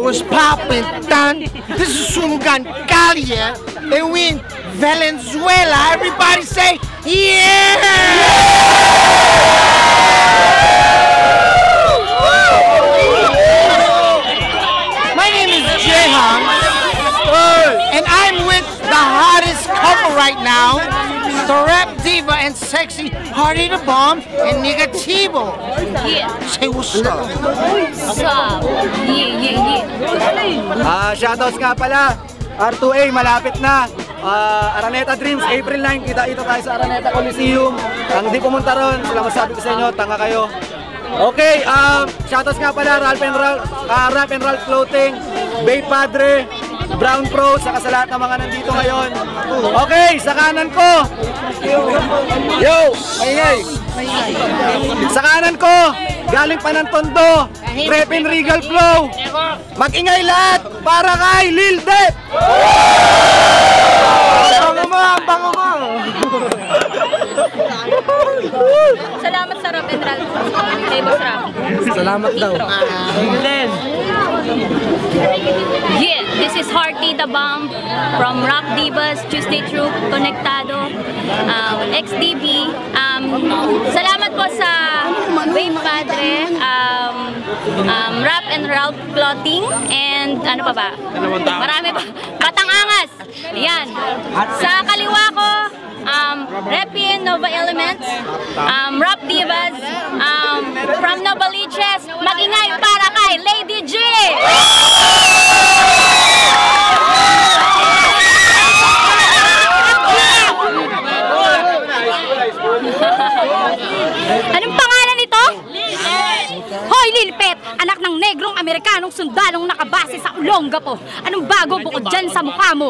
was popping, done. This is Sunugan Calle, and we in Venezuela. Everybody say, yeah! My name is Jehan, and I'm with the hottest couple right now, the rap diva and sexy Hardy the Bomb and Negativo. Yeah. Say what's up. What's up? Yeah. Shoutouts nga pala. R2A, malapit na. Araneta Dreams, April 9, kita-kita tayo sa Araneta Coliseum. Ang di pumunta ron, sila masabi ko sa inyo, tanga kayo. Okay, shoutouts nga pala, Rap and Ralph Clothing, Bay Padre, Brown Pro, saka sa lahat ng mga nandito ngayon. Okay, sa kanan ko. Yo, maingay. Sa kanan ko, galing pa ng Tondo, Repin Regal Flow. Mag-ingay lahat para kay Lil Dep. Bango mo. Salamat sa Rap and Ralph. Kay Boss Rap. Salamat daw. Yeah, this is Hardy the Bomb from Rap Divas, Tuesday Troop, Conectado, XDB. Salamat po sa Bay Padre, Rap and Ralph Clothing, and ano pa ba? Marami pa. Batang Angas. Yan. Sa kaliwa ko, Repin, Nova Elements, Rap Divas, from Novaliches, mag-ingay para kay Lady G! Anong pangalan nito? Hoy Lilpet, anak ng negrong Amerikanong sundalong nakabase sa Olongapo. Anong bago bukod dyan sa mukha mo?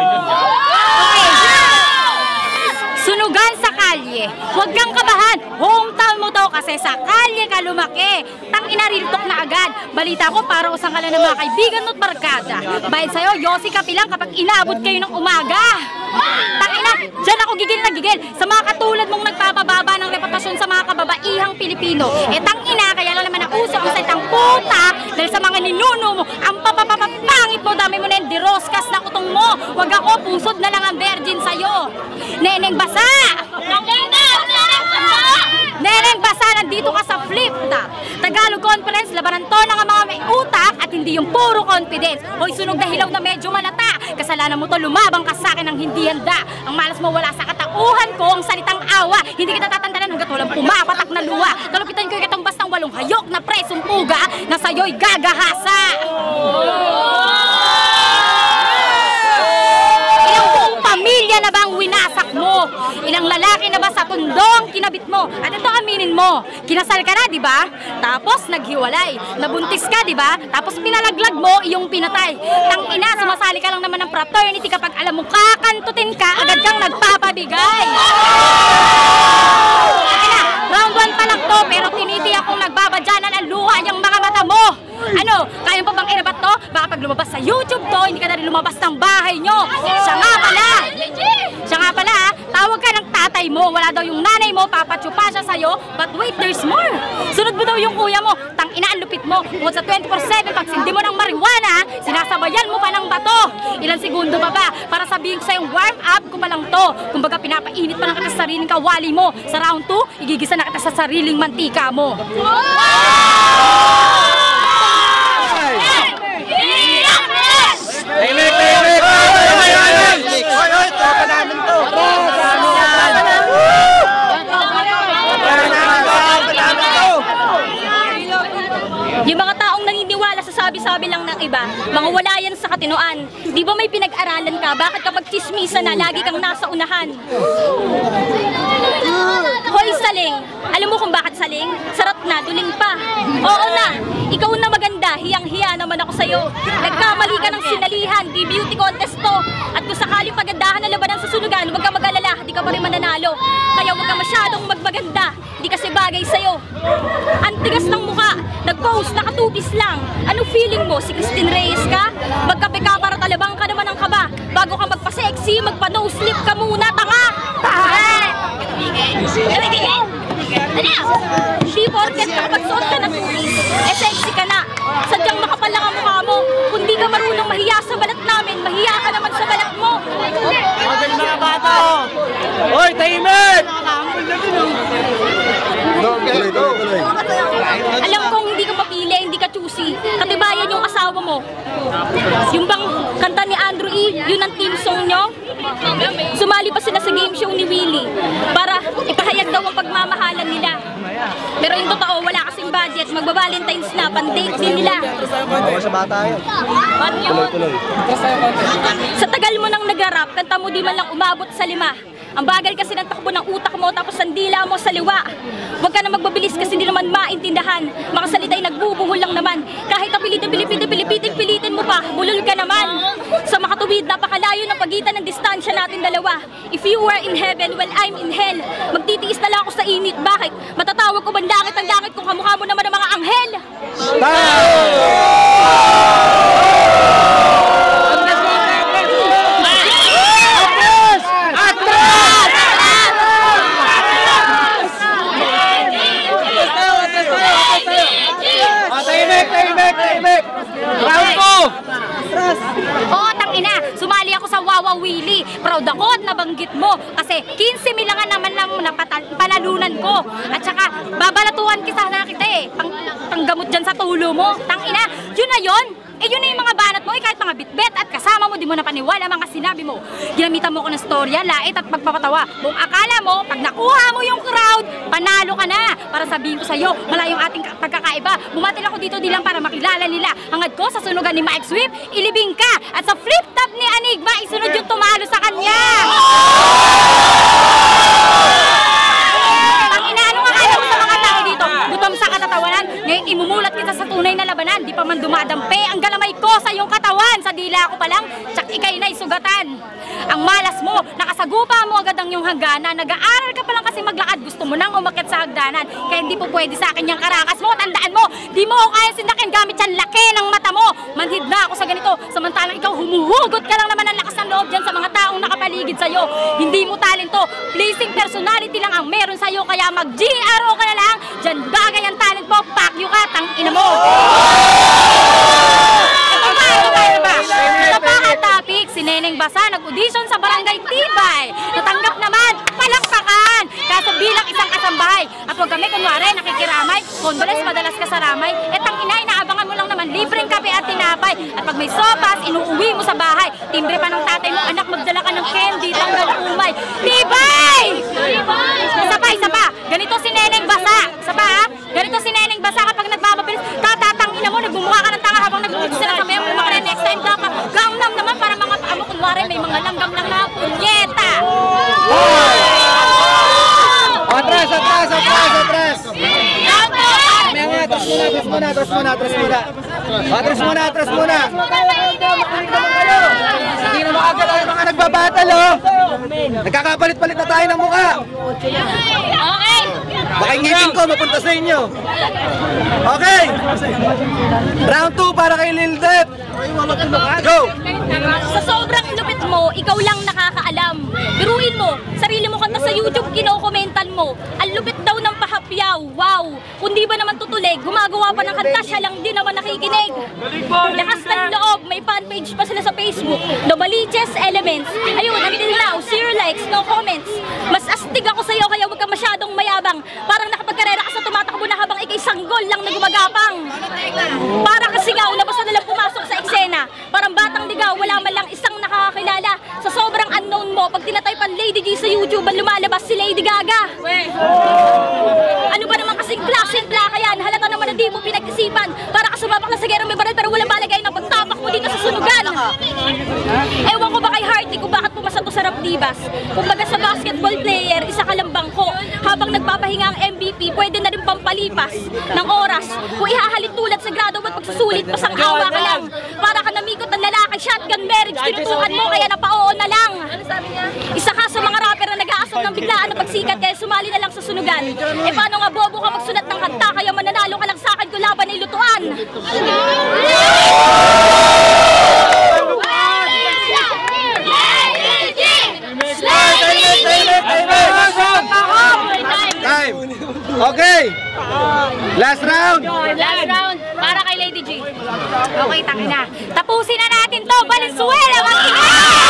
Okay. Sunugan sa kalye. Huwag kang kabahan. Hometown mo to kasi sa kalye ka lumaki. Tangina, riltok na agad. Balita ko para usang ka lang ng mga kaibigan mo't barkada. Bayad sa'yo, Yossi Kapilang kapag inaabot kayo ng umaga. Tangina, dyan ako gigil na gigil sa mga katulad mong nagpapababa ng reputasyon sa mga kababaihang Pilipino. Tangina, kaya lang naman nauso ang salitang puta dahil sa mga ninuno mo, ang papapapangit mo, dami mo na yung diroskas na utong mo. Huwag ako, pusod na lang ang virgin sa'yo. Neneng Basa! Neneng Basa, nandito ka sa Flip Top Tagalog Conference, labanan to ng mga may utak at hindi yung puro confidence. Hoy, sunog na hilaw na medyo malata. Kasalanan mo to, lumabang ka sa akin ng hindi handa. Ang malas mo wala sa katauhan ko, ang salitang awa. Hindi kita tatandanan hanggat walang pumapatak na luwa. Kalupitan ko yung katumbas ng 8 hayok na presong puga na sa'yo'y gagahasa. Pamilya na bang winasak mo? Ilang lalaki na ba sa tundong kinabit mo? At ito aminin mo, kinasal ka na, di ba? Tapos naghiwalay. Nabuntis ka, di ba? Tapos pinalaglag mo iyong pinatay. Tangina, sumasali ka lang naman ng fraternity kapag alam mo kakantutin ka, agad kang nagpapabigay. Tangina, round 1 pa lang to, pero tinitiyak kong nagbabadyanan ang luha niyang mga mata mo. Ano, kaya pa bang irabat to? Baka pag lumabas sa YouTube to, hindi ka na rin lumabas ng bahay nyo. Siya nga pala, tawag ka ng tatay mo. Wala daw yung nanay mo, papatsupa siya sa'yo. But wait, there's more. Sunod mo daw yung kuya mo, tangina ang lupit mo. Kung sa 24/7, pag sindi mo ng marijuana, sinasabayan mo pa ng bato. Ilang segundo pa ba? Para sabihin ko sa'yong warm up ko pa lang to. Kumbaga pinapainit pa lang kita sa sariling kawali mo. Sa round 2, igigisa na kita sa sariling mantika mo. Yung mga taong naniniwala sa sabi-sabi lang ng iba, mga wala yan sa katinoan. Di ba may pinag-aralan ka? Bakit kapag chismisa na, lagi kang nasa unahan? Hoy Saling, alam mo kung bakit Saling? Sarap na, duling pa. Oo na, ikaw na maganda, hiyang-hiya naman ako sa'yo. Nagkamali ka ng sinalihan, di beauty contest to. At kung sakaling pagandahan na labanan sa sunugan, huwag ka mag-alala, di ka pa rin mananalo. Kaya huwag ka masyadong magmaganda, di kasi bagay sa'yo. Ang tigas ng mukha, nag-post, nakatupis lang. Anong feeling mo? Si Christine Reyes ka? Magkape ka para talabang ka naman ng kaba. Bago ka magpa-sexy, magpa-no-slip ka muna, tanga! She porket kapag suot ka na tulis, sexy ka na. Sadyang makapal lang ang mukha mo. ka marunong mahiya sa balat namin, mahiya ka naman sa balat mo. Mga bata! Hoy, tahimik! Alam kong hindi ka mapili, hindi ka choosy. Katibayan yung asawa mo. Yung bang kanta ni Andrew E, yun ang team song nyo. Sumali pa sila sa game show ni Willie para ipahayag daw ang pagmamahalan nila. Pero yung totoo, wala kasing budget. Magba-Valentine's na, pan-date din nila. Sa bata yun. Sa tagal mo nang nag-rap, kanta mo di man lang umabot sa 5. Ang bagal kasi ng takbo ng utak mo tapos ang dila mo sa liwa. Huwag ka na magbabilis kasi hindi naman maintindahan. Mga salita'y nagbubuhol lang naman. Kahit ang pilitin mo pa, bulol ka naman. Sa makatuwid, napakalayo ng pagitan ng distansya natin dalawa. If you were in heaven, well, I'm in hell. Magtitiis na lang ako sa init. Bakit? Matatawag ko bang langit ang langit kung kamukha mo naman ng mga anghel? Oo, tangina, sumali ako sa Wawa Willie. Proud ako at nabanggit mo kasi 15 mil lang naman lang panalunan ko. At saka babalatuan kita eh. Panggamot dyan sa tulo mo. Tangina, yun na yun. Eh yun na yung mga banat mo, kahit mga bitbet at kasama mo, di mo na paniwala mga sinabi mo. Ginamitan mo ko ng storya, lait at pagpapatawa. Kung akala mo, pag nakuha mo yung crowd, panalo ka na. Para sabihin ko sa'yo, malayong ating pagkakaiba. Bumatil ako dito di lang para makilala nila. Hangad ko sa sunugan ni Mike Swift, ilibing ka. At sa flip top ni Enigma, isunod yung tumalo sa kanya. Ngayon imumulat kita sa tunay na labanan, di pa man dumadampi ang galamay ko sa iyong katawan. Sa dila ko pa lang, tsak ikay na'y sugatan. Ang malas mo, nakasagupa mo agad ang iyong hangganan. Nag-aaral ka pa lang kasi maglakad, gusto mo nang umakyat sa hagdanan. Kaya hindi po pwede sa akin yung karakas mo. Tandaan mo, di mo ako kaya sindakin gamit yan laki ng mata mo. Manhid na ako sa ganito, samantalang ikaw humuhugot ka lang naman ang lakas ng loob dyan sa mga taong nakapaligid sa'yo. Hindi mo talento, pleasing personality lang ang meron sa'yo. Kaya mag-GRO ka na lang, dyan bagay ang talent mo. Pakyo ka, tangina mo! Ito pa ang topic, si Neneng Basa nag-audition sa Barangay Tibay. Natanggap naman, palakpakan! Kaso bilang isang kasambahay. At huwag kami kunwari nakikiramay, kondoles madalas ka sa ramay. Eh tangina, inaabangan mo lang naman libreng kape at tinapay. At pag may sopas, inuuwi mo sa bahay. Timbre pa ng tatay mo, anak, magdala ka ng candy, tanggal umay. Tibay! Isa pa, ganito si Neneng Basa. Isa pa ha? Ganito si Neneng Basa kapag nagbababilis, tatatangina mo, nagbumuha ka ng tanga habang nag-uudis sila sa mayo. Mga next time dapat, gangnam naman para mga paa mo, kunwari may mga langgam lang na punyeta. Atras! Atras muna! Hindi na makagala yung mga nagbabattle, oh! Nagkakapalit-palit na tayo ng mukha! Okay! Baka yung ngipin ko mapunta sa inyo! Okay! Round 2 para kay Lil Det! Go! Sa sobrang lupit mo, ikaw lang nakakaalam. Biruin mo, sarili mo kanta sa YouTube, kinokomentan mo. Ang lupit daw ng pahapyaw, wow! Kundi ba naman tutulig, gumagawa pa ng kanta, siya lang din naman nakikinig. Lakas ng loob, may fan page pa sila sa Facebook. The Baliches Elements. Ayun, until now, 0 likes, no comments. Mas astig ako sa'yo, kaya huwag ka masyadong mayabang. Parang nakapagkarera ka sa tumatakbo na habang ikay sanggol lang na gumagapang. Para kasi nga, basta nalang pumasok sa eksena. Parang batang ligaw, wala man lang isang nakakakilala. Sa sobrang unknown mo, pag tinataypan Lady G sa YouTube, lumalabas si Lady Gaga. Ano ba naman kasing klaseng plaka yan? Halata naman na di mo pinag-isipan. Para ka sumapak na sa gero may baril pero walang balagay na pagtapak mo dito sa sunugan. Ewan ko ba kay Hardy kung bakit pumasa to sa Rap Divas. Kumbaga sa basketball player, isa ka lang bangko. Habang nagpapahinga ang MVP, pwede na rin pampalipas ng oras. Kung ihahalin tulad sa grado at pagsusulit, pasang awa ka lang. Para ka namikot ng lalaki, shotgun marriage, tinutukan mo kaya napao na lang. Isa ka sa mga rapper na nag-aasam ng biglaan na pagsikat kaya sumali na lang sa sunugan. Eh paano nga bobo ka magsulat ng kanta kaya mananalo ka lang sa akin kung laban ay lutuan. Time! Okay! Last round! Last round, para kay Lady Lady G. Okay, takin na. Tapusin na natin to, Valenzuela, mag-ina!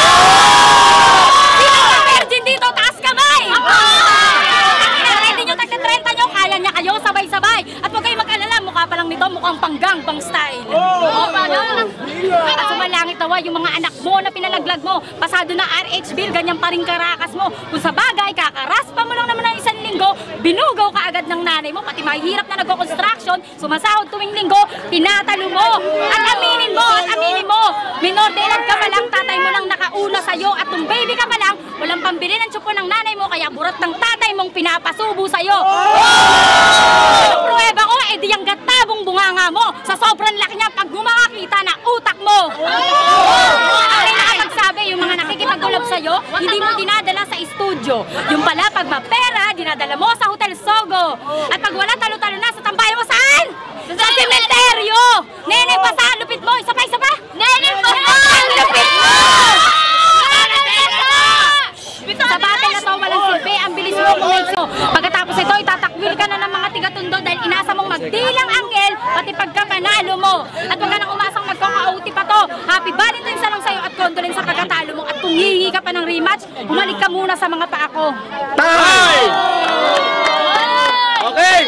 Sino ba virgin dito? Taas kamay! Ready nyo, tagka-30 nyo, kaya niya kayo, sabay-sabay. At huwag kayo mag-alala, mukha pa lang nito, mukhang panggangbang style. O, paano? At sumalangit nawa yung mga anak mo na pinalaglag mo. Pasado na RH bill, ganyan pa rin karakas mo. Kung sa bagay, kakaraspa mo lang naman ng isang linggo, binugaw ka agad ng nanay mo, pati mahirap na nagko-construction, sumasahod tuwing linggo, tinatalo mo. At aminin mo, minor de edad ka pa lang, tatay mo lang nakauna sa'yo, at nung baby ka pa lang, walang pambili ng tsupo ng nanay mo, kaya burat ng tatay mong pinapasubo sa'yo. Ang pruweba ko, edi yung gatabong bunganga mo, sa sobrang laki niya pag gumakakita na utak mo. Ang nakapagsabi, yung mga nakikipagulab sa'yo, hindi mo dinadala sa studio. Yung pala, pag mapera, dinadala mo sa Hotel Sogo. At pag wala talo-talo na, sa tambayan mo saan? Sa sementeryo! Nene, pa sa lupit mo! Isa pa! Nene, pa sa lupit mo! Sa battle na to, walang silbi, ang bilis mo kumigso. Pagkatapos ito, itatakwil ka na ng mga tiga-tundo dahil inasa mong magdilang anghel, pati pagkapanalo mo. At wag ka nang umasang magkaka-OT pa to. Happy Valentine's lang sa'yo at condolence sa pagkatalo mo. At kung hihingi ka pa ng rematch, bumalik ka muna sa mga paa ko. Time! Okay!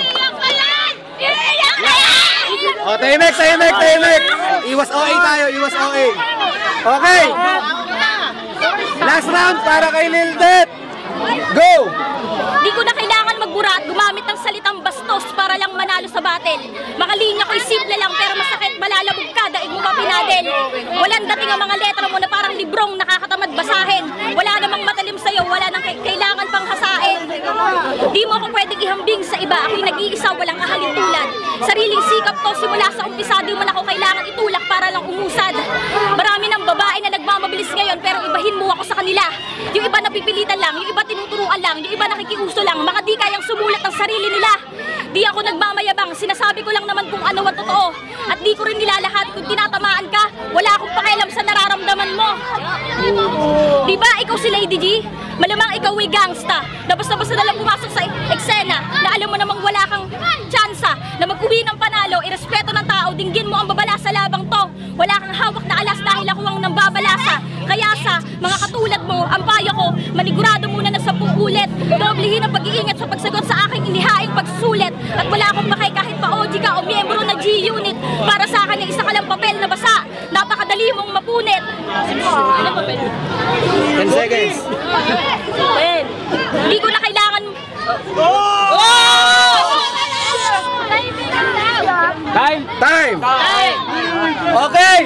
O, tahimik! Iwas OA tayo, iwas OA. Okay! Last round para kay Lil Det. Go! Di ko na kailangan magbura at gumamit ng salitang bastos para lang manalo sa battle. Makalinya ko'y simple lang pero masakit, malalabog ka, daig mo mapinadel. Walang dating ang mga letra mo na parang librong nakakatamad basahin. Wala namang matalim sa'yo, wala nang kailangan pang hasain. Di mo ako pwedeng ihambing sa iba, ako'y nag-iisa, walang ahalin tulad. Sariling sikap to, simula sa umpisa, di mo na ako kailangan itulak para lang umusad. Marami ng babae na nagmamabilis ngayon pero ibahin mo ako sa kanila. Yung iba napipilitan lang, yung iba tinuturuan lang, yung iba nakikiuso lang, mga di kayang sumulat ang sarili nila. Di ako nagmamayabang, sinasabi ko lang naman kung ano ang totoo. At di ko rin nilalahat kung tinatamaan ka, wala akong pakialam sa nararamdaman mo. Di ba ikaw si Lady G? Malamang ikaw ay gangsta. Labas-labas na lang pumasok sa eksena na alam mo namang wala kang tsansa na mag-uwi ng panalo, irespeto ng tao, dinggin mo ang babala sa labang to. Wala kang hawak na alas dahil ako ang nambabalasa. Kaya sa mga katulad mo, ang payo ko, manigurado muna na 10 ulit. Doblehin ang pag-iingat sa pagsagot sa aking inihaing pagsulit. At wala akong pakay kahit pa OG ka o miyembro ng G-Unit. Para sa akin ay isa ka lang papel na basa. Napakadali mong mapunit. Ano papel? 10 seconds. Hindi ko na kailangan... Time! Okay!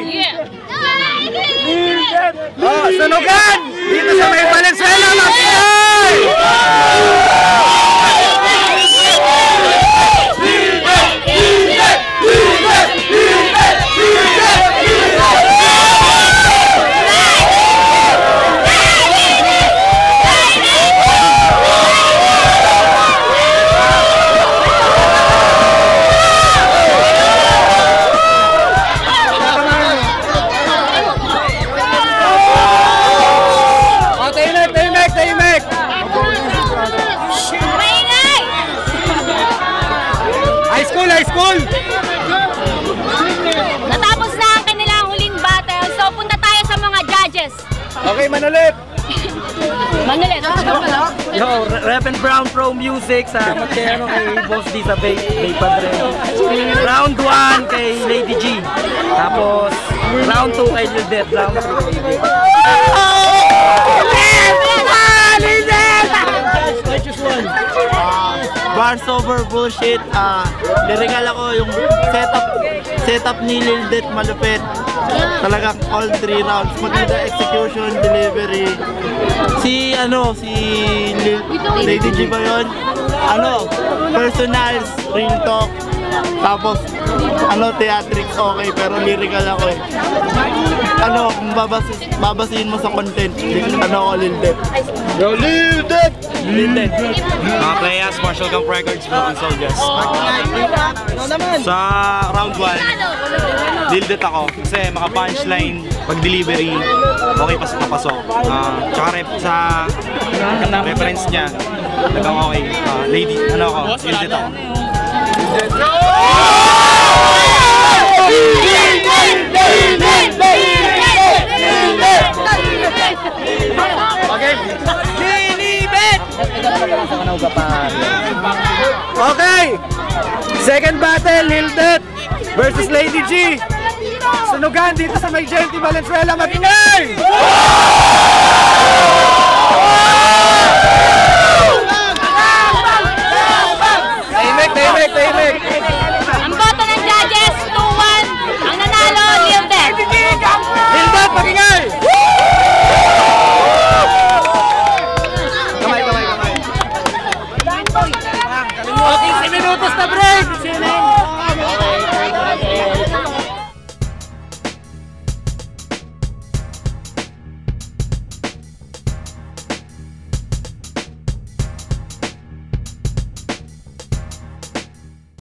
Oh, sunugan! Dito sa may Valenzuela, mag-ingay! High school! Natapos na ang kanilang huling battle, so punta tayo sa mga judges. Okay, Manolet! Manulit. Yo, Rep and Brown Pro Music sa Matero kay Boss D sa Bay Padre. Round 1 kay Lady G. Tapos round 2 kay Lil Det. Round 3 kay Lil Det. Bars over bullshit. Lyrical ako, yung setup ni Lil Det malupit. Talagang all 3 rounds. Maganda execution, delivery. Si Lady G ba yun? Personals, real talk. Tapos theatrics okay, pero lyrical ako eh. Kung babasihin mo sa content, Lil Det. Yo, Lil Det! Lil Det. Mga players, Marshall Camp Records, Broken Soldiers. Sa round 1, Lil Det ako. Kasi maka-punchline, pag-delivery, okay pa sa papasok. Tsaka sa reference niya, talagang okay. Lil Det ako. Okay! Second battle, Hildet versus Lady G. Sunugan dito sa may Genti Valenzuela, mag-ingay!